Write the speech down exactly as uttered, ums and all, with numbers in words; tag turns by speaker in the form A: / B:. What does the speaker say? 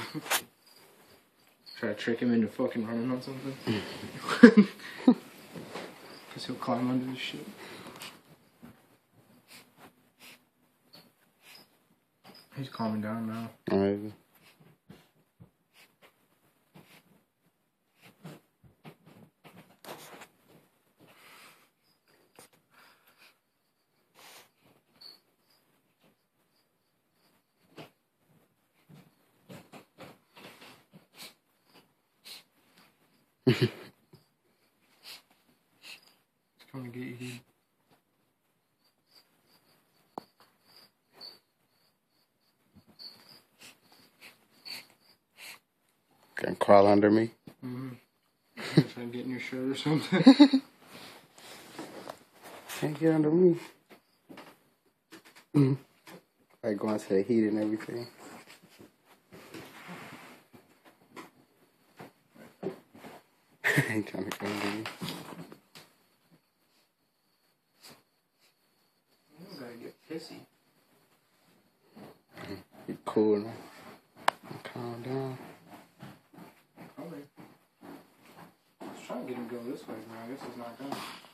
A: Try to trick him into fucking running on something. Because he'll climb under this shit. He's calming down now.
B: Alright.
A: He's coming to get you, dude.
B: Can crawl under me?
A: Mm-hmm. Trying to get in your shirt or something.
B: Can't get under me. Mm-hmm. Like going to the heat and everything. Ain't trying to get under me.
A: You gotta get pissy.
B: Be cool now. Calm down.
A: Okay. I was trying to get him to go this way, but I guess he's not going.